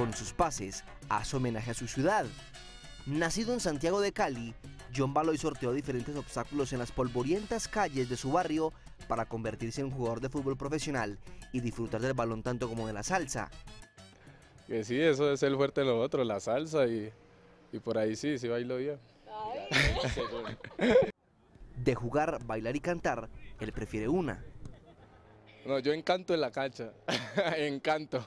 Con sus pases, hace homenaje a su ciudad. Nacido en Santiago de Cali, John Baloy sorteó diferentes obstáculos en las polvorientas calles de su barrio para convertirse en un jugador de fútbol profesional y disfrutar del balón tanto como de la salsa. Que sí, eso es el fuerte de lo otro, la salsa y por ahí sí bailo bien. De jugar, bailar y cantar, él prefiere una. No, yo encanto en la cancha, encanto.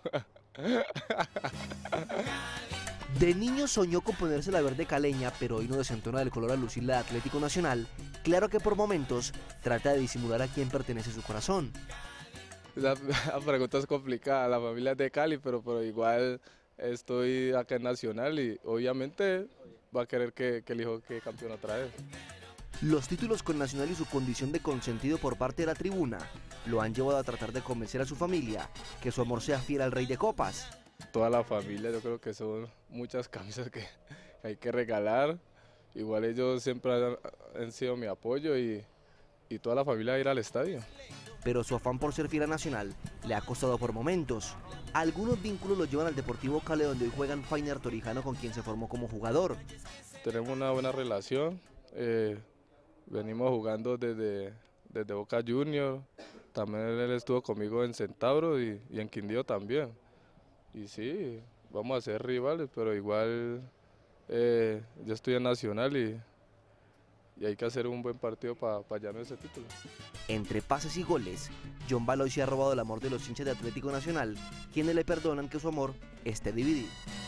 De niño soñó con ponerse la verde caleña, pero hoy no desentona del color al lucir la Atlético Nacional. Claro que por momentos trata de disimular a quién pertenece su corazón. La pregunta es complicada, la familia es de Cali, pero igual estoy acá en Nacional y obviamente va a querer que el hijo quede campeón otra vez. Los títulos con Nacional y su condición de consentido por parte de la tribuna lo han llevado a tratar de convencer a su familia que su amor sea fiel al Rey de Copas. Toda la familia, yo creo que son muchas camisas que hay que regalar. Igual ellos siempre han sido mi apoyo y toda la familia va a ir al estadio. Pero su afán por ser fiel a Nacional le ha costado por momentos. Algunos vínculos lo llevan al Deportivo Cali, donde hoy juegan Fainer Torijano, con quien se formó como jugador. Tenemos una buena relación, venimos jugando desde Boca Juniors, también él estuvo conmigo en Centauro y en Quindío también. Y sí, vamos a ser rivales, pero igual yo estoy en Nacional y hay que hacer un buen partido para llevarnos ese título. Entre pases y goles, John Baloy se ha robado el amor de los hinchas de Atlético Nacional, quienes le perdonan que su amor esté dividido.